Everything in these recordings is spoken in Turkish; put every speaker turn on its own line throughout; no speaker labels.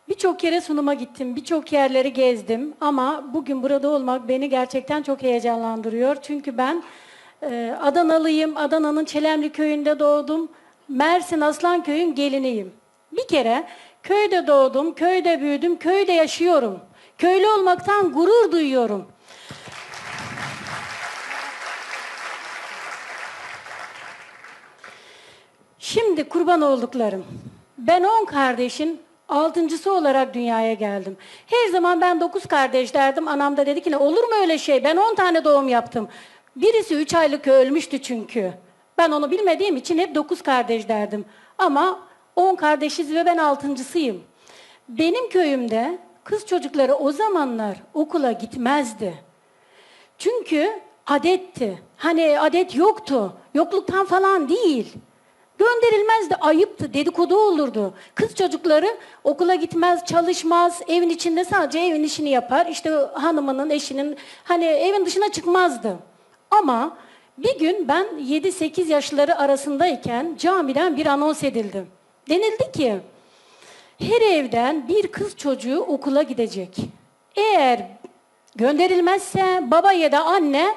Birçok kere sunuma gittim, birçok yerleri gezdim ama bugün burada olmak beni gerçekten çok heyecanlandırıyor. Çünkü ben Adanalıyım, Adana'nın Çelemli köyünde doğdum. Mersin Aslanköy'ün geliniyim. Bir kere köyde doğdum, köyde büyüdüm, köyde yaşıyorum. Köylü olmaktan gurur duyuyorum. Şimdi kurban olduklarım. Ben 10 kardeşin 6.'sı olarak dünyaya geldim. Her zaman ben 9 kardeş derdim. Anam da dedi ki ne olur mu öyle şey? Ben 10 tane doğum yaptım. Birisi 3 aylık ölmüştü çünkü. Ben onu bilmediğim için hep 9 kardeş derdim. Ama 10 kardeşiz ve ben 6.'sıyım. Benim köyümde kız çocukları o zamanlar okula gitmezdi. Çünkü adetti. Hani adet yoktu. Yokluktan falan değil. Gönderilmezdi, ayıptı, dedikodu olurdu. Kız çocukları okula gitmez, çalışmaz, evin içinde sadece evin işini yapar. İşte hanımının, eşinin, hani evin dışına çıkmazdı. Ama bir gün ben 7-8 yaşları arasındayken camiden bir anons edildi. Denildi ki, her evden bir kız çocuğu okula gidecek. Eğer gönderilmezse baba ya da anne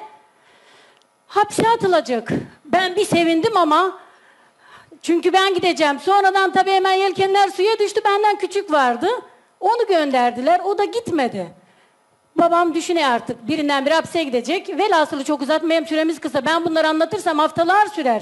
hapse atılacak. Ben bir sevindim ama çünkü ben gideceğim. Sonradan tabii hemen yelkenler suya düştü. Benden küçük vardı. Onu gönderdiler. O da gitmedi. Babam düşünüyor artık. Birinden bir hapse gidecek. Velhasılı çok uzatmayayım, süremiz kısa. Ben bunları anlatırsam haftalar sürer.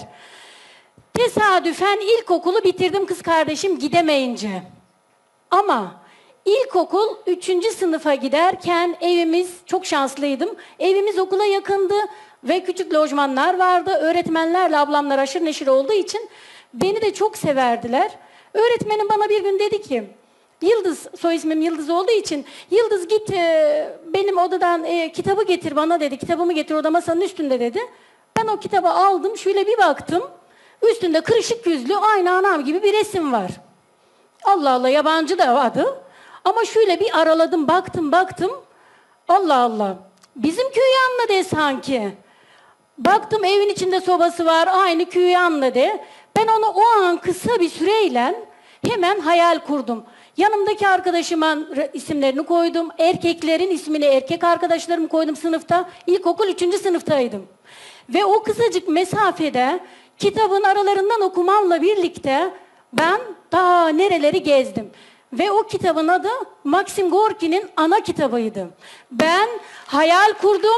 Tesadüfen ilkokulu bitirdim kız kardeşim gidemeyince. Ama ilkokul 3. sınıfa giderken evimiz, çok şanslıydım. Evimiz okula yakındı ve küçük lojmanlar vardı. Öğretmenlerle ablamlar aşırı neşir olduğu için beni de çok severdiler. Öğretmenim bana bir gün dedi ki, Yıldız, soy ismim Yıldız olduğu için, Yıldız git benim odadan kitabı getir bana dedi. Kitabımı getir, oda masanın üstünde dedi. Ben o kitabı aldım, şöyle bir baktım. Üstünde kırışık yüzlü, aynı anam gibi bir resim var. Allah Allah, yabancı da adı. Ama şöyle bir araladım, baktım. Allah Allah, bizim köyü anladı sanki. Baktım evin içinde sobası var, aynı köyü anladı. Ben onu o an kısa bir süreyle hemen hayal kurdum. Yanımdaki arkadaşımın isimlerini koydum. Erkeklerin ismini erkek arkadaşlarımı koydum sınıfta. İlkokul 3. sınıftaydım. Ve o kısacık mesafede kitabın aralarından okumamla birlikte ben daha nereleri gezdim. Ve o kitabın adı Maxim Gorki'nin ana kitabıydı. Ben hayal kurdum.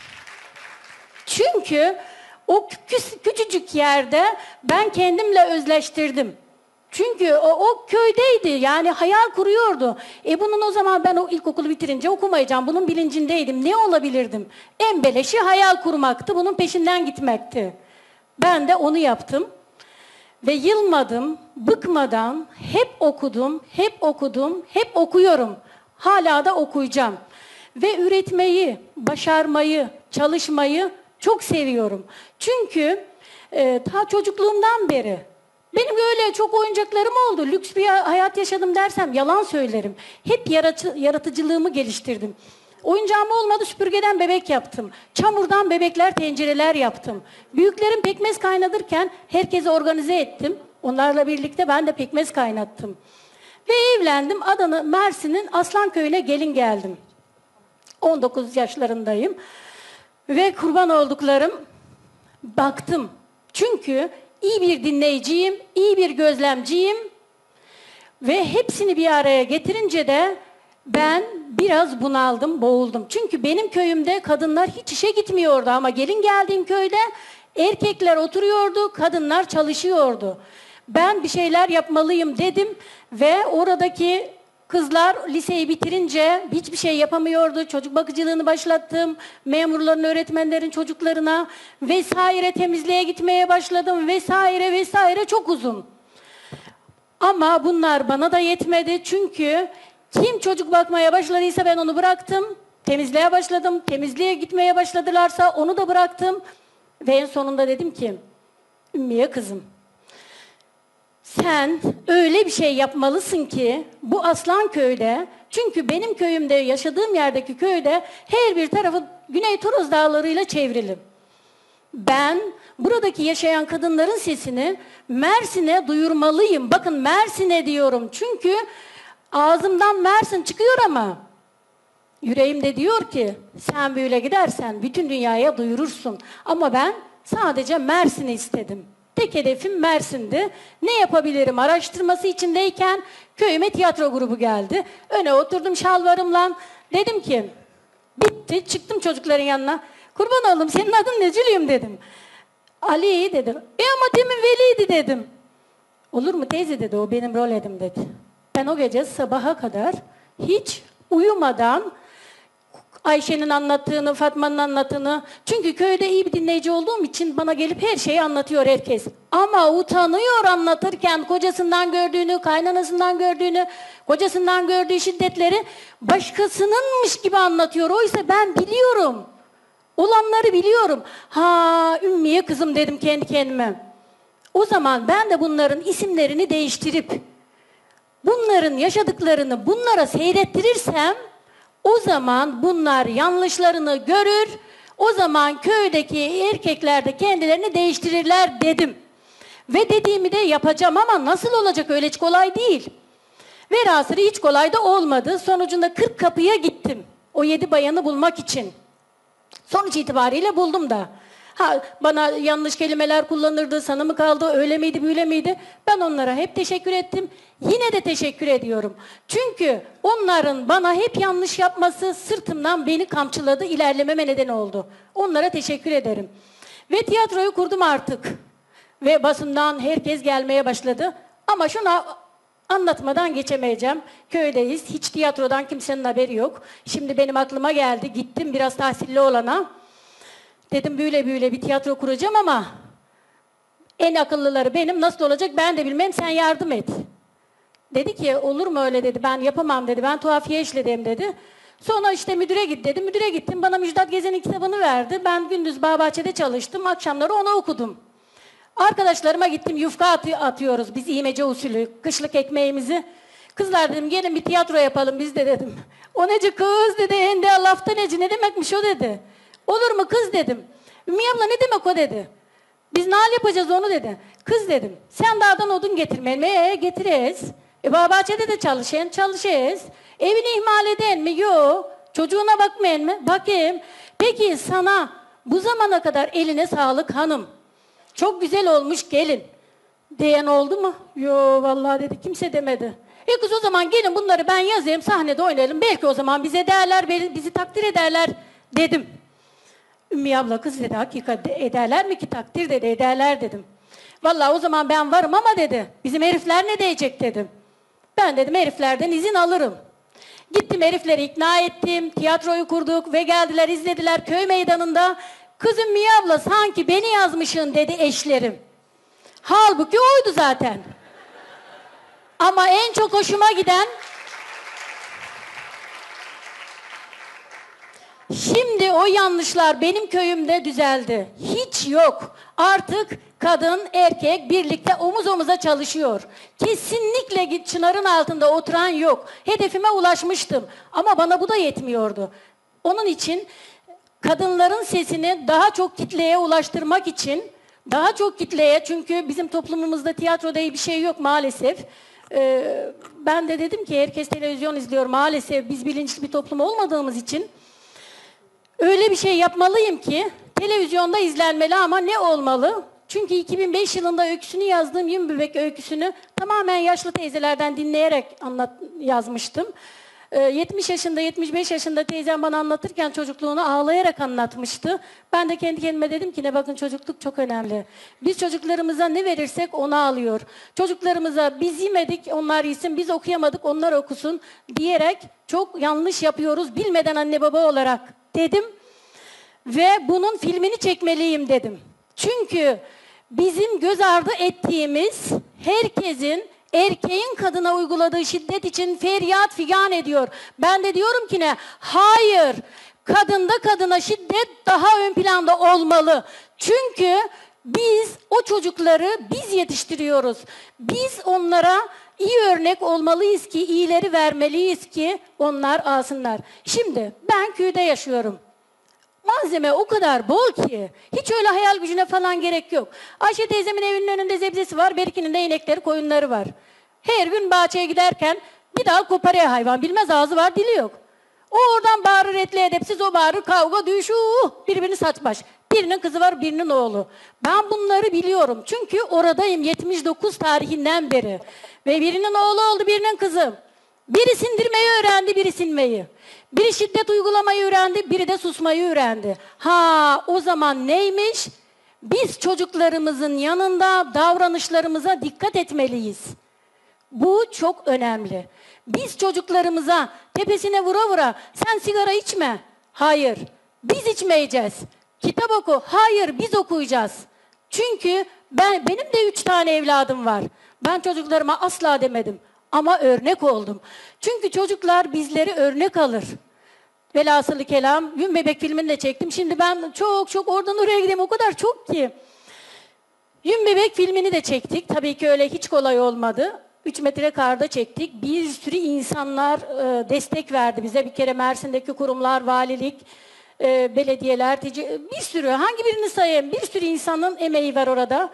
Çünkü o küçücük yerde ben kendimle özleştirdim. Çünkü o köydeydi, yani hayal kuruyordu. Bunun o zaman ben o ilkokulu bitirince okumayacağım, bunun bilincindeydim. Ne olabilirdim? En beleşi hayal kurmaktı, bunun peşinden gitmekti. Ben de onu yaptım. Ve yılmadım, bıkmadan hep okudum, hep okuyorum. Hala da okuyacağım. Ve üretmeyi, başarmayı, çalışmayı çok seviyorum. Çünkü ta çocukluğumdan beri benim öyle çok oyuncaklarım oldu. Lüks bir hayat yaşadım dersem yalan söylerim. Hep yaratıcılığımı geliştirdim. Oyuncağım olmadı, süpürgeden bebek yaptım. Çamurdan bebekler, tencereler yaptım. Büyüklerim pekmez kaynatırken herkesi organize ettim. Onlarla birlikte ben de pekmez kaynattım. Ve evlendim. Adana, Mersin'in Aslanköy'üne gelin geldim. 19 yaşlarındayım. Ve kurban olduklarım baktım. Çünkü iyi bir dinleyiciyim, iyi bir gözlemciyim. Ve hepsini bir araya getirince de ben biraz bunaldım, boğuldum. Çünkü benim köyümde kadınlar hiç işe gitmiyordu ama gelin geldiğim köyde erkekler oturuyordu, kadınlar çalışıyordu. Ben bir şeyler yapmalıyım dedim ve oradaki kızlar liseyi bitirince hiçbir şey yapamıyordu. Çocuk bakıcılığını başlattım. Memurların, öğretmenlerin çocuklarına vesaire temizliğe gitmeye başladım vesaire çok uzun. Ama bunlar bana da yetmedi çünkü kim çocuk bakmaya başladıysa ben onu bıraktım. Temizliğe başladım. Temizliğe gitmeye başladılarsa onu da bıraktım. Ve en sonunda dedim ki, Ümmiye kızım, sen öyle bir şey yapmalısın ki bu Aslanköy'de, çünkü benim köyümde, yaşadığım yerdeki köyde her bir tarafı Güney Toros Dağları'yla çevrili. Ben buradaki yaşayan kadınların sesini Mersin'e duyurmalıyım. Bakın Mersin'e diyorum çünkü Ağzımdan Mersin çıkıyor ama yüreğimde diyor ki sen böyle gidersen bütün dünyaya duyurursun. Ama ben sadece Mersin'i istedim. Tek hedefim Mersin'di. Ne yapabilirim araştırması içindeyken köyüme tiyatro grubu geldi. Öne oturdum şalvarımla. Dedim ki bitti. Çıktım çocukların yanına. Kurban oldum senin adın ne Cülüyüm dedim. Ali dedim. Ama demin Veli'ydi dedim. Olur mu teyze dedi, o benim rol edim dedi. Ben o gece sabaha kadar hiç uyumadan Ayşe'nin anlattığını, Fatma'nın anlattığını, çünkü köyde iyi bir dinleyici olduğum için bana gelip her şeyi anlatıyor herkes. Ama utanıyor anlatırken kocasından gördüğünü, kaynanasından gördüğünü, kocasından gördüğü şiddetleri başkasınınmış gibi anlatıyor. Oysa ben biliyorum. Olanları biliyorum. Ha Ümmiye kızım dedim kendi kendime. O zaman ben de bunların isimlerini değiştirip bunların yaşadıklarını bunlara seyrettirirsem o zaman bunlar yanlışlarını görür. O zaman köydeki erkekler de kendilerini değiştirirler dedim. Ve dediğimi de yapacağım ama nasıl olacak, öyle hiç kolay değil. Velhasılı hiç kolay da olmadı. Sonucunda 40 kapıya gittim. O 7 bayanı bulmak için. Sonuç itibariyle buldum da. Ha, bana yanlış kelimeler kullanırdı, sana mı kaldı, öyle miydi, böyle miydi? Ben onlara hep teşekkür ettim. Yine de teşekkür ediyorum. Çünkü onların bana hep yanlış yapması sırtımdan beni kamçıladı, ilerlememe neden oldu. Onlara teşekkür ederim. Ve tiyatroyu kurdum artık. Ve basından herkes gelmeye başladı. Ama şuna anlatmadan geçemeyeceğim. Köydeyiz, hiç tiyatrodan kimsenin haberi yok. Şimdi benim aklıma geldi, gittim biraz tahsilli olana. Dedim böyle bir tiyatro kuracağım ama en akıllıları benim, nasıl olacak ben de bilmem, sen yardım et. Dedi ki olur mu öyle dedi, ben yapamam dedi, ben tuhafiye işledim dedi. Sonra işte müdüre git dedi, müdüre gittim, bana Müjdat Gezen'in kitabını verdi. Ben gündüz Bağbahçe'de çalıştım, akşamları onu okudum. Arkadaşlarıma gittim, yufka atıyoruz biz İğmece usulü, kışlık ekmeğimizi. Kızlar dedim gelin bir tiyatro yapalım biz de dedim. O neci kız dedi, ende lafta neci, ne demekmiş o dedi. Olur mu kız dedim. Ümmü abla ne demek o dedi. Biz nal yapacağız onu dedi. Kız dedim sen dağdan odun getirmeyin. Getiririz. Bağbahçede de çalışırız. Evini ihmal eden mi? Yok. Çocuğuna bakmayın mı? Bakayım. Peki sana bu zamana kadar eline sağlık hanım. Çok güzel olmuş gelin. Diyen oldu mu? Yo vallahi dedi, kimse demedi. Kız o zaman gelin bunları ben yazayım, sahnede oynayalım. Belki o zaman bize değerler, bizi takdir ederler dedim. Ümmü abla kız dedi hakikat ederler mi ki, takdir dedi, ederler dedim. Vallahi o zaman ben varım ama dedi bizim herifler ne diyecek dedim. Ben dedim heriflerden izin alırım. Gittim herifleri ikna ettim, tiyatroyu kurduk ve geldiler izlediler köy meydanında. Kız Ümmü abla sanki beni yazmışsın dedi eşlerim. Halbuki oydu zaten. Ama en çok hoşuma giden, şimdi o yanlışlar benim köyümde düzeldi. Hiç yok. Artık kadın, erkek birlikte omuz omuza çalışıyor. Kesinlikle çınarın altında oturan yok. Hedefime ulaşmıştım. Ama bana bu da yetmiyordu. Onun için kadınların sesini daha çok kitleye ulaştırmak için, daha çok kitleye, çünkü bizim toplumumuzda tiyatro diye bir şey yok maalesef. Ben de dedim ki herkes televizyon izliyor maalesef, biz bilinçli bir toplum olmadığımız için öyle bir şey yapmalıyım ki televizyonda izlenmeli ama ne olmalı? Çünkü 2005 yılında öyküsünü yazdığım Yün Bebek öyküsünü tamamen yaşlı teyzelerden dinleyerek yazmıştım. 70 yaşında, 75 yaşında teyzem bana anlatırken çocukluğunu ağlayarak anlatmıştı. Ben de kendi kendime dedim ki ne bakın, çocukluk çok önemli. Biz çocuklarımıza ne verirsek onu alıyor. Çocuklarımıza biz yemedik onlar yesin, biz okuyamadık onlar okusun diyerek çok yanlış yapıyoruz bilmeden anne baba olarak dedim. Ve bunun filmini çekmeliyim dedim. Çünkü bizim göz ardı ettiğimiz herkesin erkeğin kadına uyguladığı şiddet için feryat figan ediyor. Ben de diyorum ki ne? Hayır. Kadında kadına şiddet daha ön planda olmalı. Çünkü biz o çocukları biz yetiştiriyoruz. Biz onlara iyi örnek olmalıyız ki, iyileri vermeliyiz ki onlar alsınlar. Şimdi ben köyde yaşıyorum. Malzeme o kadar bol ki hiç öyle hayal gücüne falan gerek yok. Ayşe teyzemin evinin önünde zebzesi var, Berik'inin de inekleri, koyunları var. Her gün bahçeye giderken Bir daha koparıyor hayvan. Bilmez, ağzı var dili yok. O oradan bağırır etli edepsiz, o bağırır kavga düş, birbirini saç baş. Birinin kızı var, birinin oğlu. Ben bunları biliyorum. Çünkü oradayım 79 tarihinden beri. Ve birinin oğlu oldu, birinin kızı. Biri sindirmeyi öğrendi, biri sinmeyi. Biri şiddet uygulamayı öğrendi, biri de susmayı öğrendi. Ha, o zaman neymiş? Biz çocuklarımızın yanında davranışlarımıza dikkat etmeliyiz. Bu çok önemli. Biz çocuklarımıza tepesine vura vura sen sigara içme. Hayır, biz içmeyeceğiz. Kitap oku. Hayır, biz okuyacağız. Çünkü benim de 3 tane evladım var. Ben çocuklarıma asla demedim. Ama örnek oldum. Çünkü çocuklar bizleri örnek alır. Velhasılı kelam, Yün Bebek filmini de çektim. Şimdi ben çok oradan oraya gideyim, o kadar çok ki. Yün Bebek filmini de çektik. Tabii ki öyle hiç kolay olmadı. 3 metre karda çektik. Bir sürü insanlar destek verdi bize. Bir kere Mersin'deki kurumlar, valilik, belediyeler, bir sürü. Hangi birini sayayım? Bir sürü insanın emeği var orada.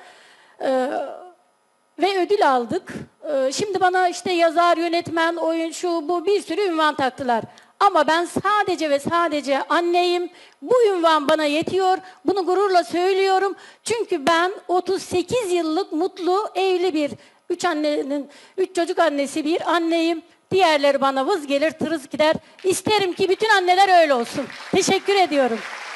Ve ödül aldık. Şimdi bana işte yazar, yönetmen, oyuncu, bu bir sürü ünvan taktılar. Ama ben sadece ve sadece anneyim. Bu ünvan bana yetiyor. Bunu gururla söylüyorum. Çünkü ben 38 yıllık mutlu, evli bir, 3 çocuk annesi bir anneyim. Diğerleri bana vız gelir, tırıs gider. İsterim ki bütün anneler öyle olsun. Teşekkür ediyorum.